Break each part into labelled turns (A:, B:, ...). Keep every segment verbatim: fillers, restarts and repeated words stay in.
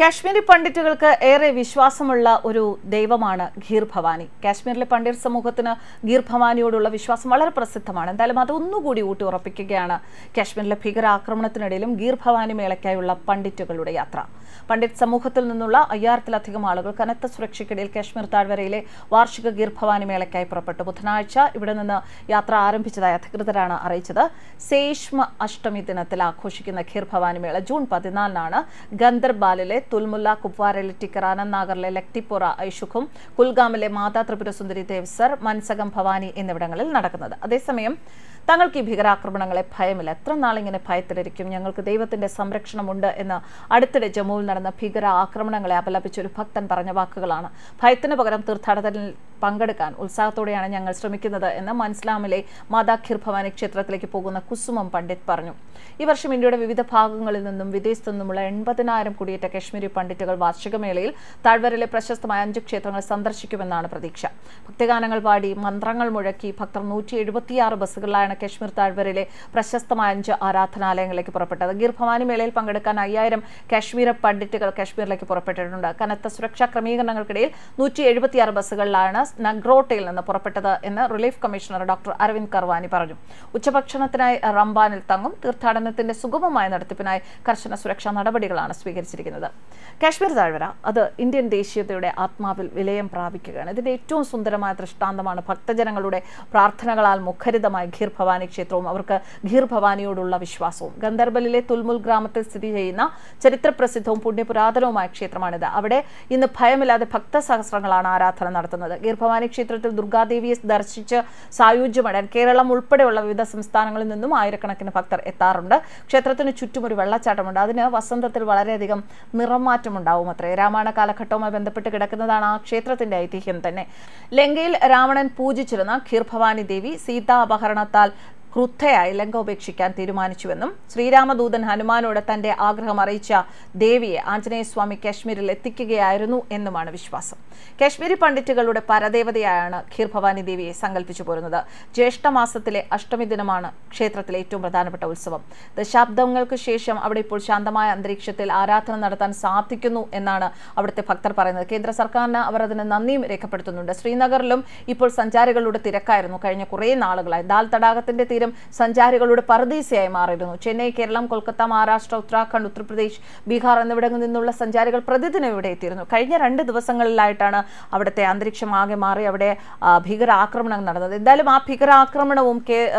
A: കാശ്മീരി പണ്ഡിറ്റുകൾക്ക് ഏറെ വിശ്വാസമുള്ള ഒരു ദൈവമാണ് ഖീർ ഭവാനി. കാശ്മീരിലെ പണ്ഡിറ്റ് സമൂഹത്തിന് ഖീർ ഭവാനിയോടുള്ള വിശ്വാസം വളരെ പ്രസിദ്ധമാണ്. എന്തായാലും അതൊന്നുകൂടി ഊട്ടി ഉറപ്പിക്കുകയാണ് കാശ്മീരിലെ ഭീകരാക്രമണത്തിനിടയിലും ഖീർ ഭവാനി മേളയ്ക്കായുള്ള പണ്ഡിറ്റുകളുടെ യാത്ര. പണ്ഡിറ്റ് സമൂഹത്തിൽ നിന്നുള്ള അയ്യായിരത്തിലധികം ആളുകൾ കനത്ത സുരക്ഷയ്ക്കിടയിൽ കാശ്മീർ താഴ്വരയിലെ വാർഷിക ഖീർ ഭവാനി മേളയ്ക്കായി പുറപ്പെട്ടു. ബുധനാഴ്ച ഇവിടെ നിന്ന് യാത്ര ആരംഭിച്ചതായി അധികൃതരാണ് അറിയിച്ചത്. സേഷ്മ അഷ്ടമി ദിനത്തിൽ ആഘോഷിക്കുന്ന ഖീർ ഭവാനി മേള ജൂൺ പതിനാലിനാണ് ഗന്ദർബാലിലെ തുൽമുല്ല, കുപ്വാരയിലെ ടിക്കർ, അനന്ത്നാഗറിലെ ലക്തിപുറ ഐഷുഖും, കുൽഗാമിലെ മാതാ ത്രിപുരസുന്ദരി ദേവ്സർ, മൻസകം ഭവാനി എന്നിവിടങ്ങളിൽ നടക്കുന്നത്. അതേസമയം തങ്ങൾക്ക് ഈ ഭീകരാക്രമണങ്ങളെ ഭയമില്ല, എത്ര നാളിങ്ങനെ ഭയത്തിലിരിക്കും, ഞങ്ങൾക്ക് ദൈവത്തിന്റെ സംരക്ഷണമുണ്ട് എന്ന് അടുത്തിടെ ജമ്മുവിൽ നടന്ന ഭീകര ആക്രമണങ്ങളെ അപലപിച്ച ഒരു ഭക്തൻ പറഞ്ഞ വാക്കുകളാണ്. ഭയത്തിന് പകരം തീർത്ഥാടനത്തിൽ പങ്കെടുക്കാൻ ഉത്സാഹത്തോടെയാണ് ഞങ്ങൾ ശ്രമിക്കുന്നത് എന്ന് മൻസ്ലാമിലെ മാതാ ഖീർ ഭവാനി ക്ഷേത്രത്തിലേക്ക് പോകുന്ന കുസുമം പണ്ഡിറ്റ് പറഞ്ഞു. ഈ വർഷം ഇന്ത്യയുടെ വിവിധ ഭാഗങ്ങളിൽ നിന്നും വിദേശത്തു നിന്നുമുള്ള എൺപതിനായിരം കുടിയേറ്റ കാശ്മീരി പണ്ഡിറ്റുകൾ വാർഷികമേളയിൽ താഴ്വരയിലെ പ്രശസ്തമായ അഞ്ച് ക്ഷേത്രങ്ങൾ സന്ദർശിക്കുമെന്നാണ് പ്രതീക്ഷ. ഭക്തിഗാനങ്ങൾ പാടി മന്ത്രങ്ങൾ മുഴക്കി ഭക്തർ നൂറ്റി എഴുപത്തിയാറ് ബസ്സുകളിലായാണ് കാശ്മീർ താഴ്വരയിലെ പ്രശസ്തമായ അഞ്ച് ആരാധനാലയങ്ങളിലേക്ക് പുറപ്പെട്ടത്. ഖീർ ഭവാനി മേളയിൽ പങ്കെടുക്കാൻ അയ്യായിരം കാശ്മീർ പണ്ഡിറ്റുകൾ കാശ്മീരിലേക്ക് പുറപ്പെട്ടിട്ടുണ്ട്. കനത്ത സുരക്ഷാ ക്രമീകരണങ്ങൾക്കിടയിൽ നൂറ്റി എഴുപത്തിയാറ് ബസ്സുകളിലാണ് നഗ്രോട്ടയിൽ നിന്ന് പുറപ്പെട്ടത് എന്ന് relief commissioner doctor Arvind Karwani പറഞ്ഞു. ഉച്ചഭക്ഷണത്തിനായി റംബാനിൽ തങ്ങും. തീർത്ഥാടനത്തിന്റെ സുഗമമായ നടത്തിപ്പിനായി കർശന സുരക്ഷാ നടപടികളാണ് സ്വീകരിച്ചിരിക്കുന്നത്. കാശ്മീർ താഴ്വര അത് ഇന്ത്യൻ ദേശീയതയുടെ ആത്മാവിൽ വിലയം പ്രാപിക്കുകയാണ്. ഇതിന്റെ ഏറ്റവും സുന്ദരമായ ദൃഷ്ടാന്തമാണ് ഭക്തജനങ്ങളുടെ പ്രാർത്ഥനകളാൽ മുഖരിതമായ ഖീർ ഭവാനി ക്ഷേത്രവും അവർക്ക് ഖീർ ഭവാനിയോടുള്ള വിശ്വാസവും. ഗന്ദർബലിലെ തുൽമുൽ ഗ്രാമത്തിൽ സ്ഥിതി ചെയ്യുന്ന ചരിത്രപ്രസിദ്ധവും പുണ്യപുരാതനവുമായ ക്ഷേത്രമാണിത്. അവിടെ ഇന്ന് ഭയമില്ലാതെ ഭക്തസഹസ്രങ്ങളാണ് ആരാധന നടത്തുന്നത്. ഖീർ ഭവാനി ക്ഷേത്രത്തിൽ ദുർഗാദേവിയെ ദർശിച്ച് സായുജ്യമടയാൻ കേരളം ഉൾപ്പെടെയുള്ള വിവിധ സംസ്ഥാനങ്ങളിൽ നിന്നും ആയിരക്കണക്കിന് ഭക്തർ എത്താറുണ്ട്. ക്ഷേത്രത്തിന് ചുറ്റും ഒരു വെള്ളച്ചാട്ടമുണ്ട്. അതിന് വസന്തത്തിൽ വളരെയധികം നിറമാറ്റമുണ്ടാവും അത്രേ. രാമായണ കാലഘട്ടവുമായി ബന്ധപ്പെട്ട് കിടക്കുന്നതാണ് ആ ക്ഷേത്രത്തിന്റെ ഐതിഹ്യം തന്നെ. ലങ്കയിൽ രാവണൻ പൂജിച്ചിരുന്ന ഖീർ ഭവാനി ദേവി സീതാ അപഹരണത്താൽ ക്രുദ്ധയായി ലങ്ക ഉപേക്ഷിക്കാൻ തീരുമാനിച്ചുവെന്നും ശ്രീരാമദൂതൻ ഹനുമാനോട് തന്റെ ആഗ്രഹം അറിയിച്ച ദേവിയെ ആഞ്ജനേയസ്വാമി കാശ്മീരിൽ എത്തിക്കുകയായിരുന്നു എന്നുമാണ് വിശ്വാസം. കാശ്മീരി പണ്ഡിറ്റുകളുടെ പരദേവതയായാണ് ഖീർ ഭവാനി ദേവിയെ സങ്കല്പിച്ചു പോരുന്നത്. ജ്യേഷ്ഠമാസത്തിലെ അഷ്ടമി ദിനമാണ് ക്ഷേത്രത്തിലെ ഏറ്റവും പ്രധാനപ്പെട്ട ഉത്സവം. ദശാബ്ദങ്ങൾക്ക് ശേഷം അവിടെ ഇപ്പോൾ ശാന്തമായ അന്തരീക്ഷത്തിൽ ആരാധന നടത്താൻ സാധിക്കുന്നു എന്നാണ് അവിടുത്തെ ഭക്തർ പറയുന്നത്. കേന്ദ്ര സർക്കാരിന് അവർ അതിന് നന്ദിയും രേഖപ്പെടുത്തുന്നുണ്ട്. ശ്രീനഗറിലും ഇപ്പോൾ സഞ്ചാരികളുടെ തിരക്കായിരുന്നു കഴിഞ്ഞ കുറേ നാളുകളായി. ദാൽ തടാകത്തിന്റെ സഞ്ചാരികളുടെ പറുദീസയായി മാറിയിരുന്നു. ചെന്നൈ, കേരളം, കൊൽക്കത്ത, മഹാരാഷ്ട്ര, ഉത്തരാഖണ്ഡ്, ഉത്തർപ്രദേശ്, ബീഹാർ എന്നിവിടങ്ങളിൽ നിന്നുള്ള സഞ്ചാരികൾ പ്രതിദിനം ഇവിടെ എത്തിയിരുന്നു. കഴിഞ്ഞ രണ്ട് ദിവസങ്ങളിലായിട്ടാണ് അവിടുത്തെ അന്തരീക്ഷം ആകെ മാറി അവിടെ ഭീകരാക്രമണം നടന്നത്. എന്തായാലും ആ ഭീകരാക്രമണവും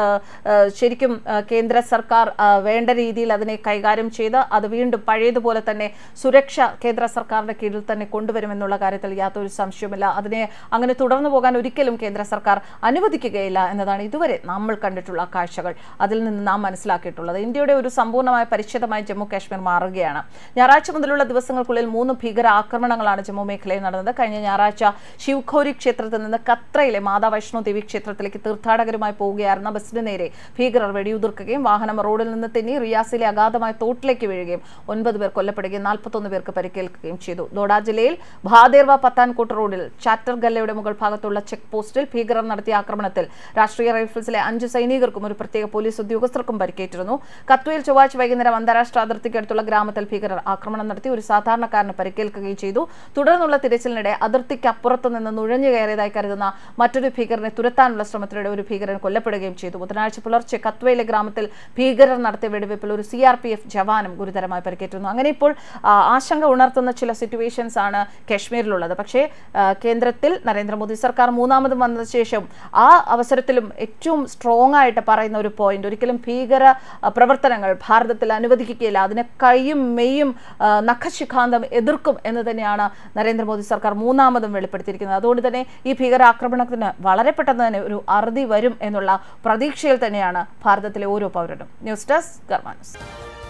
A: ശരിക്കും കേന്ദ്ര സർക്കാർ വേണ്ട രീതിയിൽ അതിനെ കൈകാര്യം ചെയ്ത് അത് വീണ്ടും പഴയതുപോലെ തന്നെ സുരക്ഷ കേന്ദ്ര സർക്കാരിന്റെ കീഴിൽ തന്നെ കൊണ്ടുവരുമെന്നുള്ള കാര്യത്തിൽ യാതൊരു സംശയവുമില്ല. അതിനെ അങ്ങനെ തുടർന്നു പോകാൻ ഒരിക്കലും കേന്ദ്ര സർക്കാർ അനുവദിക്കുകയില്ല എന്നതാണ് ഇതുവരെ നമ്മൾ കണ്ടിട്ടുള്ള കാഴ്ചകൾ. അതിൽ നിന്ന് നാം മനസ്സിലാക്കിയിട്ടുള്ളത് ഇന്ത്യയുടെ ഒരു സമ്പൂർണ്ണമായ പരിച്ഛേദമായി ജമ്മു കാശ്മീർ മാറുകയാണ്. ഞായറാഴ്ച മുതലുള്ള ദിവസങ്ങൾക്കുള്ളിൽ മൂന്ന് ഭീകര ആക്രമണങ്ങളാണ് ജമ്മു മേഖലയിൽ നടന്നത്. കഴിഞ്ഞ ഞായറാഴ്ച ശിവഖോരി ക്ഷേത്രത്തിൽ നിന്ന് കത്രയിലെ മാതാ വൈഷ്ണോ ദേവി ക്ഷേത്രത്തിലേക്ക് തീർത്ഥാടകരുമായി പോവുകയായിരുന്ന ബസ്സിന് നേരെ ഭീകരർ വെടിയുതിർക്കുകയും വാഹനം റോഡിൽ നിന്ന് തെന്നി റിയാസിലെ അഗാധമായ തോട്ടിലേക്ക് വീഴുകയും ഒൻപത് പേർ കൊല്ലപ്പെടുകയും നാൽപ്പത്തൊന്ന് പേർക്ക് പരിക്കേൽക്കുകയും ചെയ്തു. ദോഡ ജില്ലയിൽ ഭാദേർവ പത്താൻകോട്ട് റോഡിൽ ചാറ്റർഗല്ലയുടെ മുകൾ ഭാഗത്തുള്ള ചെക്ക് പോസ്റ്റിൽ ഭീകരർ നടത്തിയ ആക്രമണത്തിൽ രാഷ്ട്രീയ റൈഫിൾസിലെ അഞ്ച് സൈനികർക്കും ഒരു പ്രത്യേക പോലീസ് ഉദ്യോഗസ്ഥർക്കും പരിക്കേറ്റിരുന്നു. കത്വയിൽ ചൊവ്വാഴ്ച വൈകുന്നേരം അന്താരാഷ്ട്ര അതിർത്തിക്കടുത്തുള്ള ഗ്രാമത്തിൽ ഭീകരർ ആക്രമണം നടത്തി ഒരു സാധാരണക്കാരന് പരിക്കേൽക്കുകയും ചെയ്തു. തുടർന്നുള്ള തിരച്ചിലിനിടെ അതിർത്തിക്ക് അപ്പുറത്തു നിന്ന് നുഴഞ്ഞു കയറിയതായി കരുതുന്ന മറ്റൊരു ഭീകരനെ തുരത്താനുള്ള ശ്രമത്തിനിടെ ഒരു ഭീകരൻ കൊല്ലപ്പെടുകയും ചെയ്തു. ബുധനാഴ്ച പുലർച്ചെ കത്വയിലെ ഗ്രാമത്തിൽ ഭീകരർ നടത്തിയ വെടിവെപ്പിൽ ഒരു സി ആർ പി എഫ് ജവാനും ഗുരുതരമായി പരിക്കേറ്റിരുന്നു. അങ്ങനെ ഇപ്പോൾ ആശങ്ക ഉണർത്തുന്ന ചില സിറ്റുവേഷൻസ് ആണ് കാശ്മീരിലുള്ളത്. പക്ഷേ കേന്ദ്രത്തിൽ നരേന്ദ്രമോദി സർക്കാർ മൂന്നാമതും വന്ന ശേഷം ആ അവസരത്തിലും ഏറ്റവും സ്ട്രോങ് ആയിട്ട് പറയുന്ന ഒരു പോയിന്റ്, ഒരിക്കലും ഭീകര പ്രവർത്തനങ്ങൾ ഭാരതത്തിൽ അനുവദിക്കുകയില്ല, അതിനെ കൈയും മെയ്യും നഖശിഖാന്തം എതിർക്കും എന്ന് തന്നെയാണ് നരേന്ദ്രമോദി സർക്കാർ മൂന്നാമതും വെളിപ്പെടുത്തിയിരിക്കുന്നത്. അതുകൊണ്ട് തന്നെ ഈ ഭീകരാക്രമണത്തിന് വളരെ പെട്ടെന്ന് തന്നെ ഒരു അറുതി വരും എന്നുള്ള പ്രതീക്ഷയിൽ തന്നെയാണ് ഭാരതത്തിലെ ഓരോ പൗരനും. News desk Karma news.